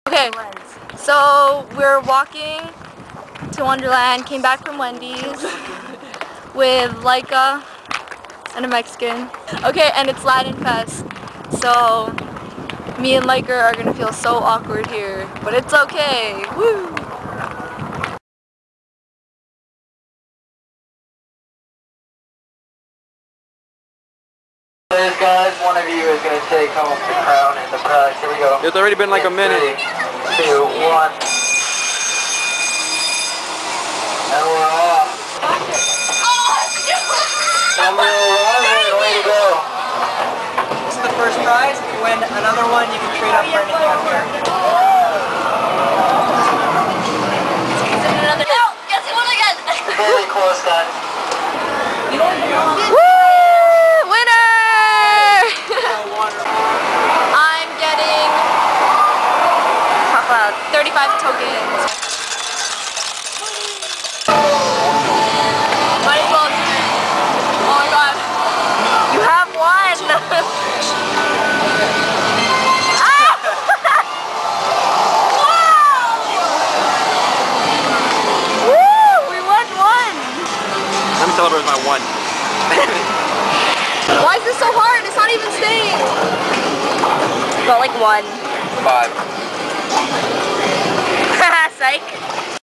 Okay, so we're walking to Wonderland, came back from Wendy's with Laica and a Mexican. Okay, and it's Latin Fest, so me and Laica are gonna feel so awkward here, but it's okay. Woo! Guys, one of you is going to take home the crown and the prize. Here we go. It's already been like a minute. 3, 2, 1. And we're off. Number 11, way to go. This is the first prize. If you win another one, you can trade up for anything up here. No, guess who won again? Very close, guys. Woo! Winner! I'm getting 35 tokens. Might as well. Oh my god. You have one! Ah! Wow! Woo! We won one! Let me celebrate my one. Why is this so hard? It's not even staying. Got like 1. 5. Psych.